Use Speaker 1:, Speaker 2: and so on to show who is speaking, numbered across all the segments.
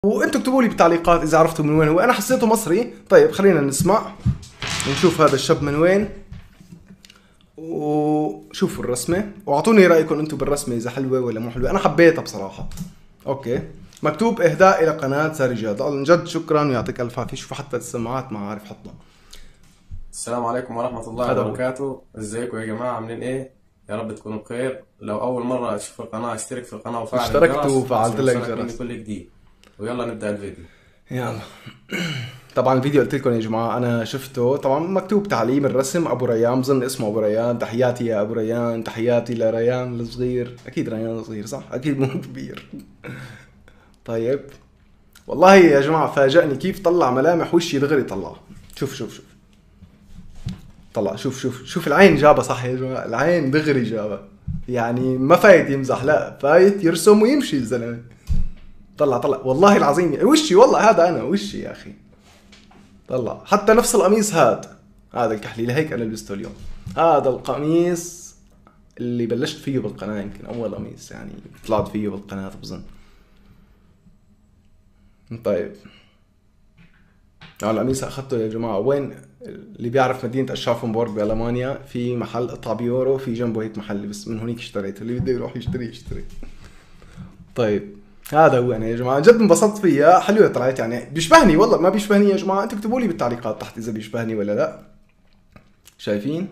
Speaker 1: وانتم اكتبوا لي بالتعليقات اذا عرفتوا من وين هو. انا حسيته مصري. طيب خلينا نسمع ونشوف هذا الشاب من وين، وشوفوا الرسمة واعطوني رايكم انتم بالرسمة اذا حلوة ولا مو حلوة. انا حبيتها بصراحة. اوكي، مكتوب اهداء الى قناة ساري جاد. عن جد شكرا ويعطيك الف عافية. شوفوا حتى السماعات ما عارف حطها.
Speaker 2: السلام عليكم ورحمة الله وبركاته. ازيكم يا جماعة، عاملين ايه؟ يا رب تكونوا بخير. لو أول مرة تشوف القناة اشترك في القناة وفعل الجرس
Speaker 1: اشتركت وفعلت لك
Speaker 2: عشان
Speaker 1: جرس.
Speaker 2: يوصلك كل جديد. ويلا نبدأ الفيديو.
Speaker 1: يلا. طبعا الفيديو قلت لكم يا جماعه انا شفته، طبعا مكتوب تعليم الرسم ابو ريان، بظن اسمه ابو ريان. تحياتي يا ابو ريان، تحياتي لريان الصغير. اكيد ريان الصغير صح، اكيد مو كبير. طيب والله يا جماعه فاجأني كيف طلع ملامح وشي دغري. طلع شوف شوف شوف، طلع شوف شوف شوف العين جابها صح يا جماعه، العين دغري جابها. يعني ما فايت يمزح، لا فايت يرسم ويمشي الزلمه. طلع طلع والله العظيم وشي، والله هذا انا وشي يا اخي. طلع حتى نفس القميص هذا الكحلي، لهيك انا لبسته اليوم. هذا القميص اللي بلشت فيه بالقناة، يمكن اول قميص يعني طلعت فيه بالقناة بظن. طيب القميص اخذته يا جماعة وين؟ اللي بيعرف مدينة اشافنبورغ بالمانيا في محل قطع بيورو، في جنبه هيك محل، بس من هونيك اشتريته. اللي بده يروح يشتري. طيب هذا هو انا يا جماعه، جد انبسطت فيها، حلوه طلعت. يعني بيشبهني والله، ما بيشبهني يا جماعه؟ انتوا اكتبوا لي بالتعليقات تحت اذا بيشبهني ولا لا. شايفين؟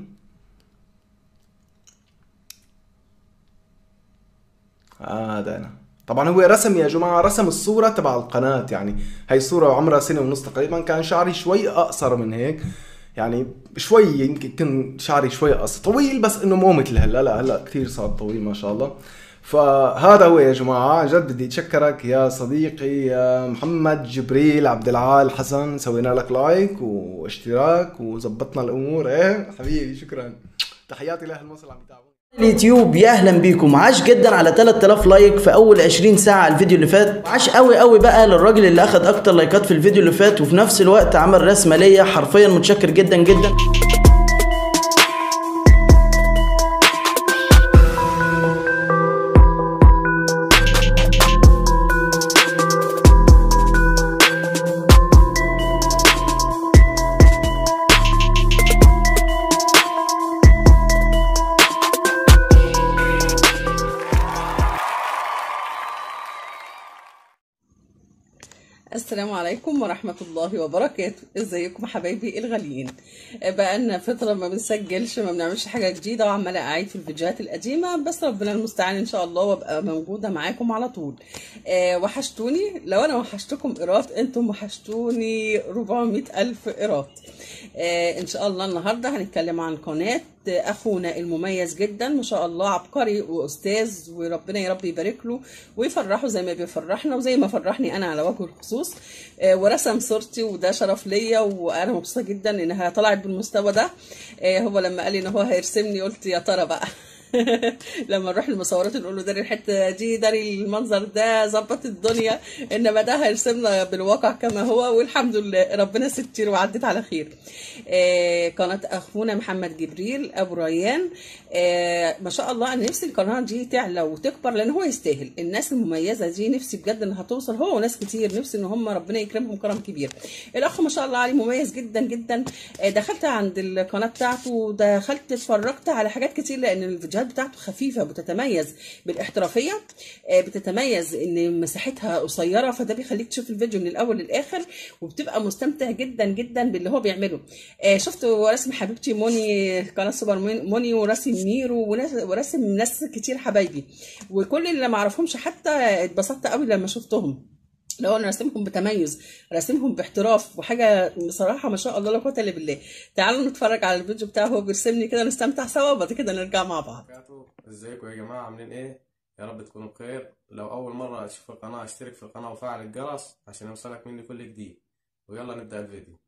Speaker 1: هذا انا. طبعا هو رسم يا جماعه، رسم الصوره تبع القناه. يعني هي صوره عمرها سنه ونص تقريبا. كان شعري شوي اقصر من هيك، يعني شوي يمكن شعري شوي طويل، بس انه مو مثل هلا. لا هلا كثير صار طويل ما شاء الله. فهذا هو يا جماعة. جد بدي اتشكرك يا صديقي يا محمد جبريل عبد العال حسن. سوينا لك لايك واشتراك وزبطنا الامور. ايه حبيبي شكرا. تحياتي لاهل مصر اللي عم يتابعوني
Speaker 3: اليوتيوب. يا اهلا بيكم. عاش جدا على 3000 لايك في اول 20 ساعه على الفيديو اللي فات. عاش قوي بقى للراجل اللي اخد اكتر لايكات في الفيديو اللي فات، وفي نفس الوقت عمل رسمه ليا. حرفيا متشكر جدا جدا.
Speaker 4: السلام عليكم ورحمة الله وبركاته. ازيكم حبايبي الغاليين؟ بقالنا فترة ما بنسجلش، ما بنعملش حاجة جديدة، وعمالة اعيد في الفيديوهات القديمة، بس ربنا المستعان ان شاء الله، وابقى موجودة معاكم على طول. وحشتوني. لو انا وحشتكم ايراد، انتم وحشتوني 400 الف ايراد. ان شاء الله النهاردة هنتكلم عن قناة اخونا المميز جدا ما شاء الله، عبقري واستاذ، وربنا يا رب يبارك له ويفرحه زي ما بيفرحنا وزي ما فرحني انا على وجه الخصوص. ورسم صورتي، وده شرف ليا، وانا مبسوطه جدا انها طلعت بالمستوى ده. هو لما قال لي ان هو هيرسمني قلت يا ترى بقى. لما نروح للمصورات نقول له داري الحته دي، داري المنظر ده، ظبط الدنيا. انما ده هيرسمنا بالواقع كما هو، والحمد لله ربنا ستير وعدت على خير. قناه اخونا محمد جبريل ابو ريان. ما شاء الله، انا نفسي القناه دي تعلى وتكبر، لان هو يستاهل. الناس المميزه دي نفسي بجد انها توصل، هو وناس كتير نفسي ان هم ربنا يكرمهم كرم كبير. الاخ ما شاء الله عليه مميز جدا جدا. دخلت عند القناه بتاعته، دخلت اتفرجت على حاجات كتير، لان الفيديوهات بتاعته خفيفه، بتتميز بالاحترافيه، بتتميز ان مساحتها قصيره، فده بيخليك تشوف الفيديو من الاول للاخر، وبتبقى مستمتع جدا جدا باللي هو بيعمله. شفت رسم حبيبتي موني، قناه سوبر موني، ورسم ميرو، ورسم ناس كتير حبايبي، وكل اللي ما اعرفهمش حتى اتبسطت قوي لما شفتهم. لو انا راسمهم بتميز، راسمهم باحتراف، وحاجه بصراحه ما شاء الله لا قوه الا بالله. تعالوا نتفرج على الفيديو بتاعه وهو بيرسمني كده، نستمتع سوا، وبعد كده نرجع مع بعض.
Speaker 2: ازيكم يا جماعة، عاملين ايه؟ يا رب تكونوا بخير. لو أول مرة تشوف القناة اشترك في القناة وفعل الجرس عشان يوصلك مني كل جديد. ويلا نبدأ الفيديو.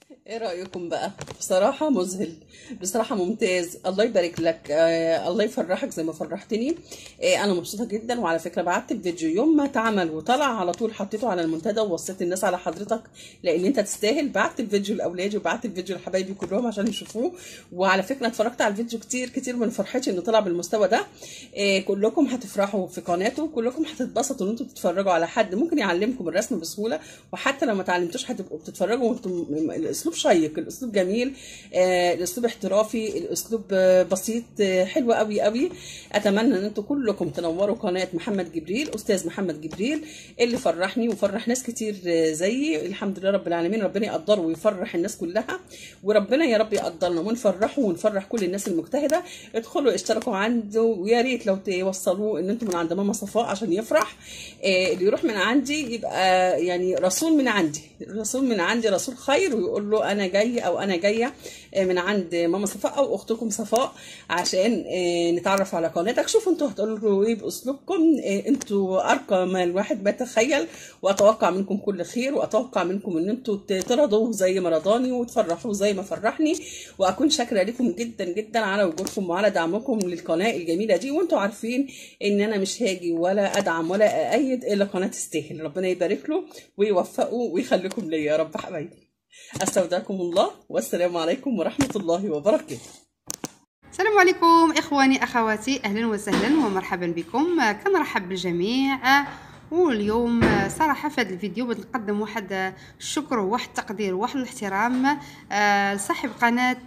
Speaker 4: ايه رأيكم بقى؟ بصراحة مذهل، بصراحة ممتاز. الله يبارك لك، الله يفرحك زي ما فرحتني. انا مبسوطة جدا. وعلى فكرة بعت الفيديو يوم ما اتعمل وطلع على طول حطيته على المنتدى ووصيت الناس على حضرتك لان انت تستاهل. بعت الفيديو لاولادي وبعت الفيديو لحبايبي كلهم عشان يشوفوه. وعلى فكرة اتفرجت على الفيديو كتير كتير من فرحتي انه طلع بالمستوى ده. كلكم هتفرحوا في قناته، كلكم هتتبسطوا ان انتم تتفرجوا على حد ممكن يعلمكم الرسم بسهولة. وحتى لو ما اتعلمتوش هتبقوا بتتفرجوا وانتم الاسلوب شيق، الاسلوب جميل، الاسلوب احترافي، الاسلوب بسيط، حلو قوي قوي. اتمنى ان انتم كلكم تنوروا قناه محمد جبريل، استاذ محمد جبريل اللي فرحني وفرح ناس كتير زيي. الحمد لله رب العالمين، ربنا يقدره ويفرح الناس كلها، وربنا يا رب يقدرنا ونفرحه ونفرح كل الناس المجتهده. ادخلوا اشتركوا عنده، ويا ريت لو توصلوه ان انتم من عند ماما صفاء عشان يفرح. اللي يروح من عندي يبقى يعني رسول من عندي، رسول من عندي، رسول خير، ويقول له انا جاي او انا جايه من عند ماما صفاء او اختكم صفاء عشان نتعرف على قناتك. شوفوا انتوا هتقولوا ايه باسلوبكم، انتوا ارقى ما الواحد بيتخيل. واتوقع منكم كل خير، واتوقع منكم ان انتوا ترضوا زي ما رضاني وتفرحوا زي ما فرحني. واكون شاكره لكم جدا جدا على وجودكم وعلى دعمكم للقناه الجميله دي. وانتوا عارفين ان انا مش هاجي ولا ادعم ولا ايد الا قناه تستاهل. ربنا يبارك له ويوفقه ويخليكم ليا يا رب حبايبي. استودعكم الله، والسلام عليكم ورحمه الله وبركاته.
Speaker 5: السلام عليكم اخواني اخواتي، اهلا وسهلا ومرحبا بكم. كنرحب بالجميع. واليوم صراحه في هذا الفيديو بغيت نقدم واحد الشكر وواحد التقدير وواحد الاحترام لصاحب قناه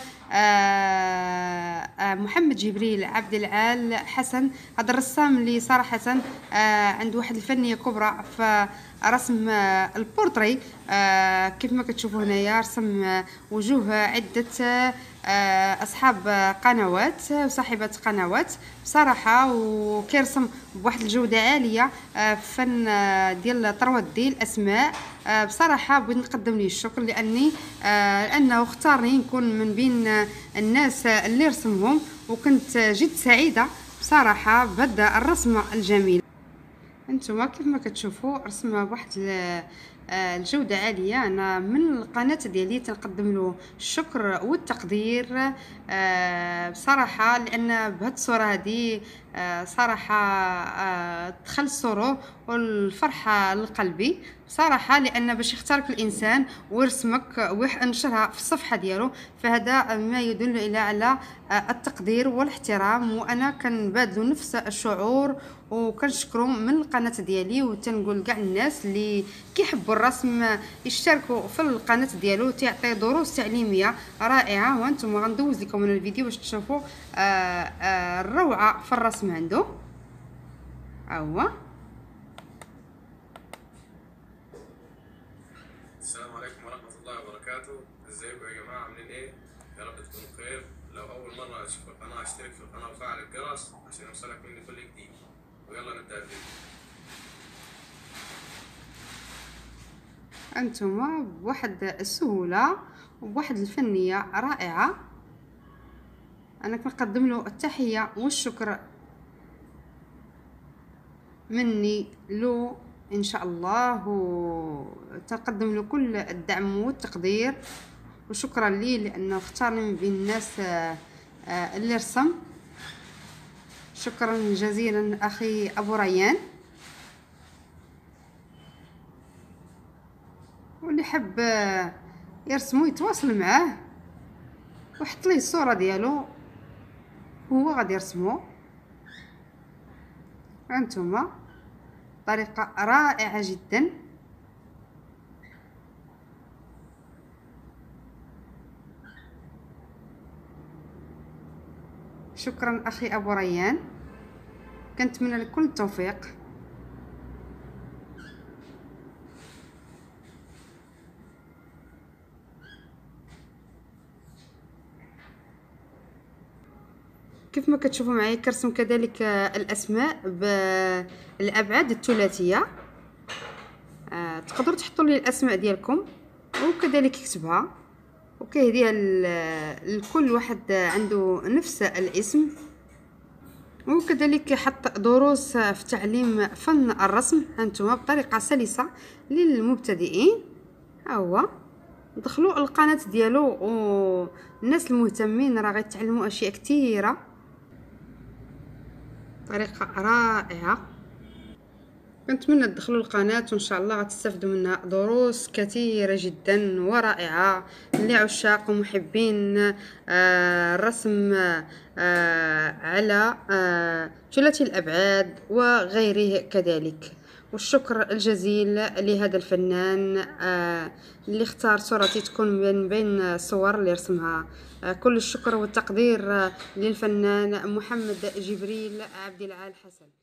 Speaker 5: محمد جبريل عبد العال حسن. هذا الرسام اللي صراحه عنده واحد الفنيه كبرى في رسم البورتري. كيف ما كتشوفوا هنايا رسم وجوه عده اصحاب قنوات وصاحبات قنوات بصراحه، وكيرسم بواحد الجوده عاليه. فن ديال طروات ديال الاسماء. بصراحه بغيت نقدم ليه الشكر لانه اختارني نكون من بين الناس اللي رسمهم، وكنت جد سعيده بصراحه بهذا الرسمه الجميل. انتما كيف ما كتشوفوا رسمه بواحد الجوده عاليه. انا من القناه ديالي تنقدم له الشكر والتقدير بصراحه، لان بهاد الصوره هذه صراحه دخل السرور والفرحه لقلبي صراحه، لان باش يختارك الانسان ويرسمك وينشرها في الصفحه ديالو، فهذا ما يدل الى على التقدير والاحترام. وانا كنبادلو نفس الشعور وكنشكرو من القناه ديالي. وتنقول كاع الناس اللي كيحبوا الرسم يشتركوا في القناه ديالو، تعطي دروس تعليميه رائعه. وانتم غندوز لكم من الفيديو باش تشوفوا الروعه في الرسم عنده. هو
Speaker 2: السلام عليكم ورحمة الله وبركاته. ازيكم يا جماعة، عاملين ايه؟ يا رب تكونوا بخير. لو أول مرة تشوف القناة اشترك في القناة وفعل الجرس عشان يوصلك مني كل جديد. ويلا نبدأ الفيديو.
Speaker 5: انتم بواحد السهوله وبواحد الفنيه رائعه. انا كنقدم له التحيه والشكر مني له ان شاء الله، وتقدم له كل الدعم والتقدير. وشكرا ليه لانه اختارني من بين الناس اللي رسم. شكرا جزيلا اخي ابو ريان. واللي حب يرسمو يتواصل معاه وحط ليه الصوره ديالو وهو غادي يرسمو. انتما طريقه رائعه جدا. شكرا اخي ابو ريان، كنتمنى لك كل التوفيق. كيف ما كتشوفوا معايا كرسم كذلك الاسماء بالابعاد الثلاثيه. تقدروا تحطوا لي الاسماء ديالكم وكذلك يكتبها وكيهديها لكل واحد عنده نفس الاسم. وكذلك حط دروس في تعليم فن الرسم هانتوما بطريقه سلسه للمبتدئين. هو دخلوا القناه ديالو، والناس المهتمين راه غيتعلموا اشياء كثيره، طريقه رائعه. كنتمنى تدخلوا القناه وان شاء الله غتستافدوا منها دروس كثيره جدا ورائعه لعشاق ومحبين الرسم على ثلاثي الابعاد وغيره كذلك. والشكر الجزيل لهذا الفنان اللي اختار صورتي تكون من بين الصور اللي رسمها. كل الشكر والتقدير للفنان محمد جبريل عبد العال حسن.